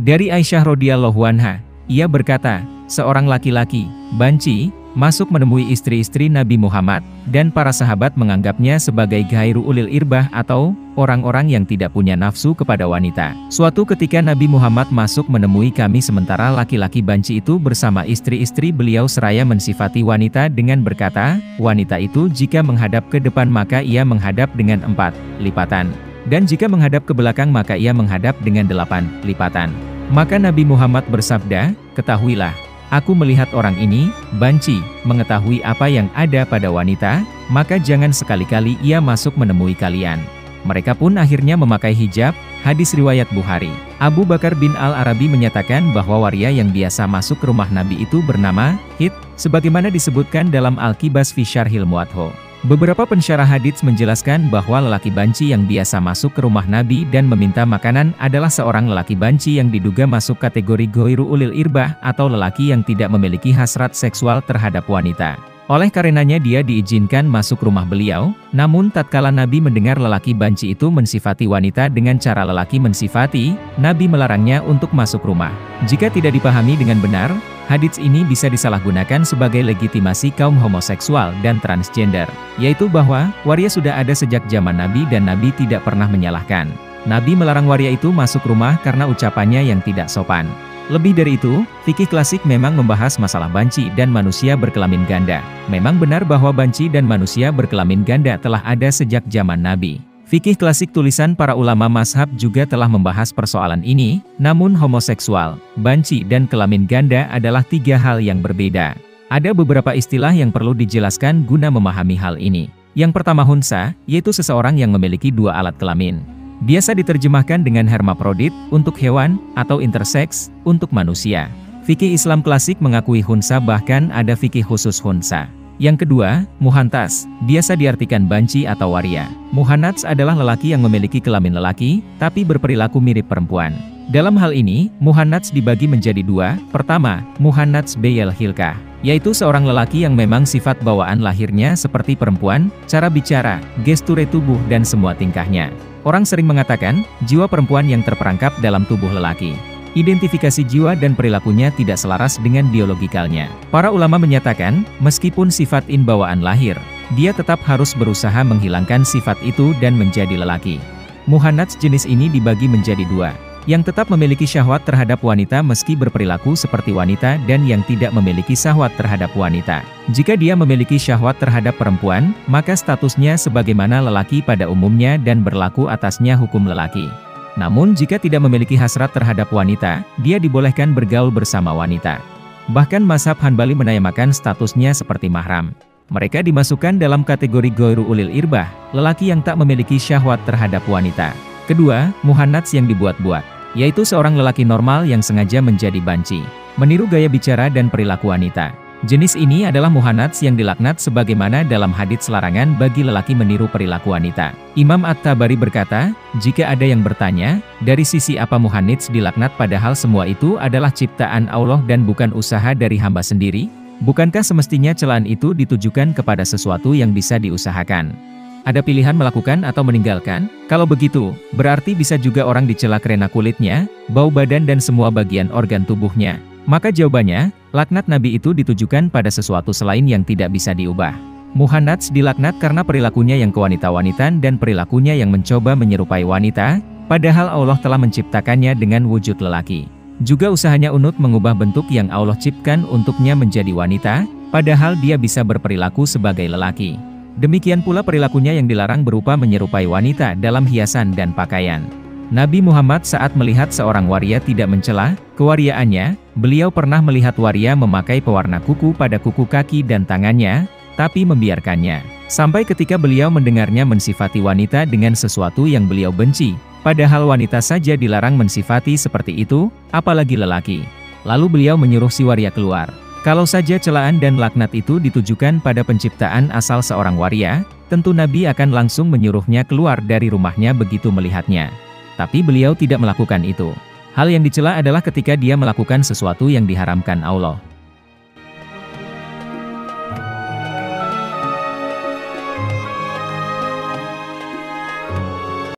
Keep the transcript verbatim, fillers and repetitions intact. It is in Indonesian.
Dari Aisyah radhiyallahu anha, ia berkata, seorang laki-laki, banci, masuk menemui istri-istri Nabi Muhammad, dan para sahabat menganggapnya sebagai ghairu ulil irbah atau orang-orang yang tidak punya nafsu kepada wanita. Suatu ketika Nabi Muhammad masuk menemui kami sementara laki-laki banci itu bersama istri-istri beliau seraya mensifati wanita dengan berkata, wanita itu jika menghadap ke depan maka ia menghadap dengan empat lipatan, dan jika menghadap ke belakang maka ia menghadap dengan delapan lipatan. Maka Nabi Muhammad bersabda, ketahuilah, aku melihat orang ini, banci, mengetahui apa yang ada pada wanita, maka jangan sekali-kali ia masuk menemui kalian. Mereka pun akhirnya memakai hijab. Hadis riwayat Bukhari. Abu Bakar bin Al-Arabi menyatakan bahwa waria yang biasa masuk ke rumah Nabi itu bernama Hit, sebagaimana disebutkan dalam Al-Kibas fi Syarhil Muwadho. Beberapa pensyarah hadits menjelaskan bahwa lelaki banci yang biasa masuk ke rumah Nabi dan meminta makanan adalah seorang lelaki banci yang diduga masuk kategori ghairu ulil irbah atau lelaki yang tidak memiliki hasrat seksual terhadap wanita. Oleh karenanya dia diizinkan masuk rumah beliau, namun tatkala Nabi mendengar lelaki banci itu mensifati wanita dengan cara lelaki mensifati, Nabi melarangnya untuk masuk rumah. Jika tidak dipahami dengan benar, hadits ini bisa disalahgunakan sebagai legitimasi kaum homoseksual dan transgender, yaitu bahwa waria sudah ada sejak zaman Nabi dan Nabi tidak pernah menyalahkan. Nabi melarang waria itu masuk rumah karena ucapannya yang tidak sopan. Lebih dari itu, fikih klasik memang membahas masalah banci dan manusia berkelamin ganda. Memang benar bahwa banci dan manusia berkelamin ganda telah ada sejak zaman Nabi. Fikih klasik tulisan para ulama mazhab juga telah membahas persoalan ini, namun homoseksual, banci dan kelamin ganda adalah tiga hal yang berbeda. Ada beberapa istilah yang perlu dijelaskan guna memahami hal ini. Yang pertama hunsa, yaitu seseorang yang memiliki dua alat kelamin. Biasa diterjemahkan dengan hermaprodit untuk hewan, atau interseks untuk manusia. Fikih Islam klasik mengakui hunsa, bahkan ada fikih khusus hunsa. Yang kedua, muhantas, biasa diartikan banci atau waria. Muhannats adalah lelaki yang memiliki kelamin lelaki, tapi berperilaku mirip perempuan. Dalam hal ini, muhannats dibagi menjadi dua. Pertama, muhannats beyel hilkah, yaitu seorang lelaki yang memang sifat bawaan lahirnya seperti perempuan, cara bicara, gesture tubuh dan semua tingkahnya. Orang sering mengatakan, jiwa perempuan yang terperangkap dalam tubuh lelaki. Identifikasi jiwa dan perilakunya tidak selaras dengan biologikalnya. Para ulama menyatakan, meskipun sifat in bawaan lahir, dia tetap harus berusaha menghilangkan sifat itu dan menjadi lelaki. Muhannats jenis ini dibagi menjadi dua. Yang tetap memiliki syahwat terhadap wanita meski berperilaku seperti wanita dan yang tidak memiliki syahwat terhadap wanita. Jika dia memiliki syahwat terhadap perempuan, maka statusnya sebagaimana lelaki pada umumnya dan berlaku atasnya hukum lelaki. Namun jika tidak memiliki hasrat terhadap wanita, dia dibolehkan bergaul bersama wanita. Bahkan mazhab Hanbali menayamakan statusnya seperti mahram. Mereka dimasukkan dalam kategori ghairu ulil irbah, lelaki yang tak memiliki syahwat terhadap wanita. Kedua, muhannats yang dibuat-buat, yaitu seorang lelaki normal yang sengaja menjadi banci, meniru gaya bicara dan perilaku wanita. Jenis ini adalah muhannats yang dilaknat sebagaimana dalam hadits larangan bagi lelaki meniru perilaku wanita. Imam At-Tabari berkata, jika ada yang bertanya, dari sisi apa muhannats dilaknat padahal semua itu adalah ciptaan Allah dan bukan usaha dari hamba sendiri? Bukankah semestinya celaan itu ditujukan kepada sesuatu yang bisa diusahakan? Ada pilihan melakukan atau meninggalkan? Kalau begitu, berarti bisa juga orang dicela karena kulitnya, bau badan dan semua bagian organ tubuhnya. Maka jawabannya, laknat Nabi itu ditujukan pada sesuatu selain yang tidak bisa diubah. Muhannats dilaknat karena perilakunya yang kewanita-wanitaan dan perilakunya yang mencoba menyerupai wanita, padahal Allah telah menciptakannya dengan wujud lelaki. Juga usahanya unut mengubah bentuk yang Allah ciptakan untuknya menjadi wanita, padahal dia bisa berperilaku sebagai lelaki. Demikian pula perilakunya yang dilarang berupa menyerupai wanita dalam hiasan dan pakaian. Nabi Muhammad saat melihat seorang waria tidak mencela kewariaannya, beliau pernah melihat waria memakai pewarna kuku pada kuku kaki dan tangannya, tapi membiarkannya. Sampai ketika beliau mendengarnya mensifati wanita dengan sesuatu yang beliau benci, padahal wanita saja dilarang mensifati seperti itu, apalagi lelaki. Lalu beliau menyuruh si waria keluar. Kalau saja celaan dan laknat itu ditujukan pada penciptaan asal seorang waria, tentu Nabi akan langsung menyuruhnya keluar dari rumahnya begitu melihatnya. Tapi beliau tidak melakukan itu. Hal yang dicela adalah ketika dia melakukan sesuatu yang diharamkan Allah.